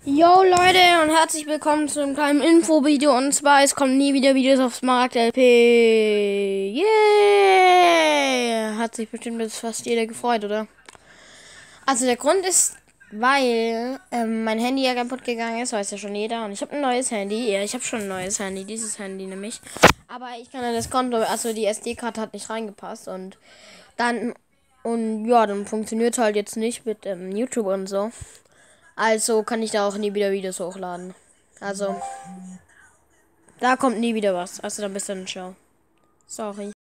Yo Leute und herzlich willkommen zu einem kleinen Infovideo, und zwar es kommen nie wieder Videos auf Smart LP. Yeah! Hat sich bestimmt jetzt fast jeder gefreut, oder? Also der Grund ist, weil mein Handy ja kaputt gegangen ist, weiß ja schon jeder, und ich habe ein neues Handy. Ja, ich habe schon ein neues Handy, dieses Handy nämlich. Aber ich kann ja das Konto, also die SD-Karte hat nicht reingepasst, und dann dann funktioniert halt jetzt nicht mit YouTube und so. Also kann ich da auch nie wieder Videos hochladen. Also, da kommt nie wieder was. Also dann bis dann, ciao. Sorry.